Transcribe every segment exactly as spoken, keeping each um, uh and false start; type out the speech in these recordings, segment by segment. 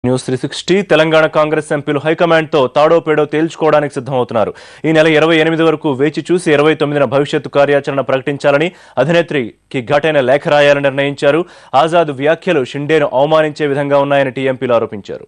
News three sixty Telangana Congress ఎంపీలు high command తో తాడో పేడో తేల్చుకోవడానికి సిద్ధమవుతున్నారు. ఈ నెల ఇరవై ఎనిమిది వరకు వేచి చూసి ఇరవై తొమ్మిదిన భవిష్యత్తు కార్యాచరణ ప్రకటించాలని అధినేత్రికి ఘటైన లేఖ రాయాలని నిర్ణయించారు. ఆజాద్ వ్యాఖ్యలు షిండేను అవమానించే విధంగా ఉన్నాయని టీఎంపీలు ఆరోపించారు.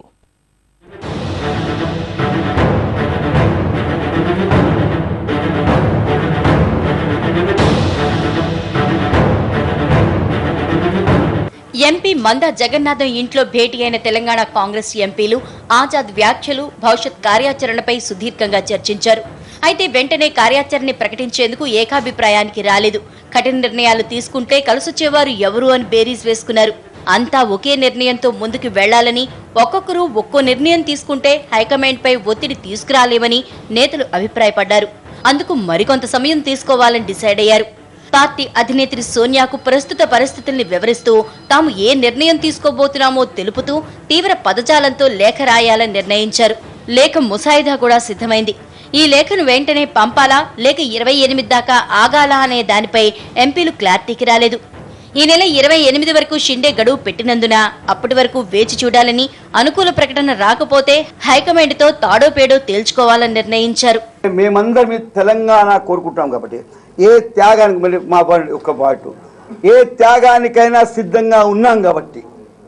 ఎంపీ మందా జగన్నాథం ఇంట్లో భేటీ అయిన తెలంగాణ కాంగ్రెస్ ఎంపీలు ఆజాద్ వ్యాఖ్యలు భవిష్యత్ కార్యాచరణపై సుదీర్ఘంగా చర్చించారు. అయితే వెంటనే కార్యాచరణని ప్రకటించేందుకు ఏకాభిప్రాయానికి రాలేదు. కఠిన నిర్ణయాలు తీసుకుంటే కలిసొచ్చేవారు ఎవరు అని బేరీజ్ వేసుకున్నారు. అంతా ఒకే నిర్ణయంతో ముందుకు వెళ్లాలని, ఒక్కొక్కరు ఒక్కో నిర్ణయం తీసుకుంటే హైకమాండ్ పై ఒత్తిడి తీసుకురాలేమని నేతలు అభిప్రాయపడ్డారు. అందుకు మరికొంత సమయం తీసుకోవాలని డిసైడ్ అయ్యారు. పార్టీ అధినేత్రి సోనియాకు ప్రస్తుత పరిస్థితుల్ని వివరిస్తూ తాము ఏ నిర్ణయం తీసుకోబోతున్నామో తెలుపుతూ తీవ్ర పదజాలంతో లేఖ రాయాలని నిర్ణయించారు. లేఖ ముసాయిదా కూడా సిద్ధమైంది. ఈ లేఖను వెంటనే పంపాలా లేక ఇరవై ఎనిమిది దాకా ఆగాలా అనే దానిపై ఎంపీలు క్లారిటీకి రాలేదు. ఈ నెల ఇరవై ఎనిమిది వరకు షిండే గడువు పెట్టినందున అప్పటి వరకు వేచి చూడాలని, అనుకూల ప్రకటన రాకపోతే హైకమాండ్ తో తాడో పేడో తేల్చుకోవాలని నిర్ణయించారు. మేమందరం తెలంగాణ కోరుకుంటాం కాబట్టి ఏ త్యాగానికి మళ్ళీ మా ఒక పాటు ఏ త్యాగానికైనా సిద్ధంగా ఉన్నాం కాబట్టి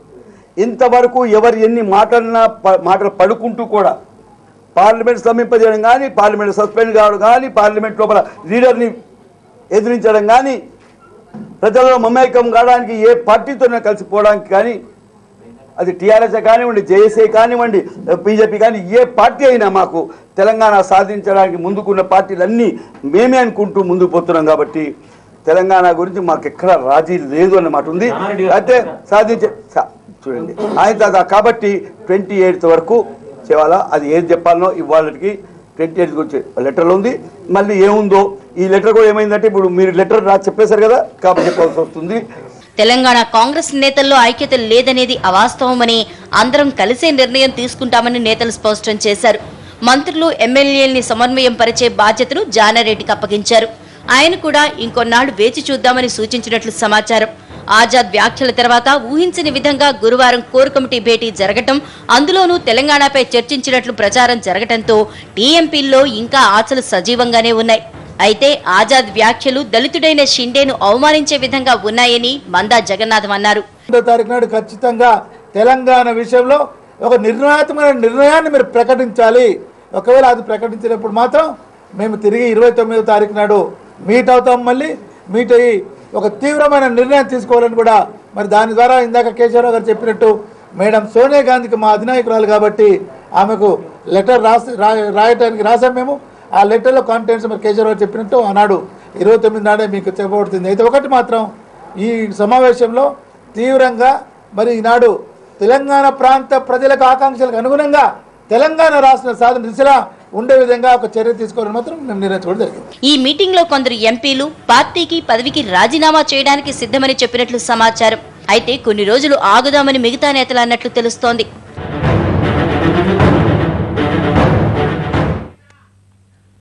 ఇంతవరకు ఎవరు ఎన్ని మాటలన్నా మాటలు పడుకుంటూ కూడా పార్లమెంట్ సమీపజేయడం కానీ, పార్లమెంట్ సస్పెండ్ కావడం కానీ, పార్లమెంట్ లోపల లీడర్ని ఎదిరించడం కానీ, ప్రజలలో మమేకం కావడానికి ఏ పార్టీతోనే కలిసిపోవడానికి కానీ, అది టీఆర్ఎస్ కానివ్వండి, జేఏసీ కానివ్వండి, బీజేపీ కానీ ఏ పార్టీ అయినా మాకు తెలంగాణ సాధించడానికి ముందుకున్న పార్టీలన్నీ మేమే అనుకుంటూ ముందుకు పోతున్నాం. కాబట్టి తెలంగాణ గురించి మాకు ఎక్కడ రాజీ లేదు అన్నమాట ఉంది. అయితే సాధించే చూడండి ఆయన కాబట్టి ట్వంటీ ఎయిత్ వరకు చేయాలా, అది ఏది చెప్పాలనో ఇవాళకి ట్వంటీ ఎయిత్ గురించి లెటర్లో ఉంది. మళ్ళీ ఏముందో ఈ లెటర్ కూడా ఏమైందంటే ఇప్పుడు మీరు లెటర్ రాసి చెప్పేశారు కదా, కాబట్టి చెప్పాల్సి వస్తుంది. తెలంగాణ కాంగ్రెస్ నేతల్లో ఐక్యత లేదనేది అవాస్తవమని, అందరం కలిసే నిర్ణయం తీసుకుంటామని నేతలు స్పష్టం చేశారు. మంత్రులు, ఎమ్మెల్యేల్ని సమన్వయం పరిచే బాధ్యతను జానారెడ్డికి అప్పగించారు. ఆయన కూడా ఇంకొన్నాళ్లు వేచి చూద్దామని సూచించినట్లు సమాచారం. ఆజాద్ వ్యాఖ్యల తర్వాత ఊహించని విధంగా గురువారం కోర్ కమిటీ భేటీ జరగటం, అందులోనూ తెలంగాణపై చర్చించినట్లు ప్రచారం జరగటంతో టీఎంపీల్లో ఇంకా ఆశలు సజీవంగానే ఉన్నాయి. అయితే ఆజాద్ వ్యాఖ్యలు దళితుడైన షిండేను అవమానించే విధంగా ఉన్నాయని మందా జగన్నాథం అన్నారు. రెండో తారీఖు నాడు ఖచ్చితంగా తెలంగాణ విషయంలో ఒక నిర్ణయాత్మకమైన నిర్ణయాన్ని మీరు ప్రకటించాలి. ఒకవేళ అది ప్రకటించినప్పుడు మాత్రం మేము తిరిగి ఇరవై తొమ్మిదో తారీఖు నాడు మీట్ అవుతాం. మళ్ళీ మీట్ అయ్యి ఒక తీవ్రమైన నిర్ణయం తీసుకోవాలని కూడా, మరి దాని ద్వారా ఇందాక కేశవరావు గారు చెప్పినట్టు మేడం సోనియా గాంధీకి మా అధినాయకురాలు కాబట్టి ఆమెకు లెటర్ రాసి రాయటానికి రాసాం మేము. ఆ లెటర్లో కాంటెంట్స్ మరి కేశవరావు చెప్పినట్టు ఆనాడు ఇరవై తొమ్మిది నాడే మీకు చెప్పబడుతుంది. అయితే ఒకటి మాత్రం ఈ సమావేశంలో తీవ్రంగా మరి ఈనాడు తెలంగాణ ప్రాంత ప్రజలకు ఆకాంక్షలకు అనుగుణంగా తెలంగాణ రాష్ట్ర సాధన దిశలా ఉండే విధంగా ఒక చర్య తీసుకోవాలని మాత్రం మేము నిర్ణయించుకోవడం జరిగింది. ఈ మీటింగ్ లో కొందరు ఎంపీలు పార్టీకి పదవికి రాజీనామా చేయడానికి సిద్ధమని చెప్పినట్లు సమాచారం. అయితే కొన్ని రోజులు ఆగుదామని మిగతా నేతలు అన్నట్లు తెలుస్తోంది.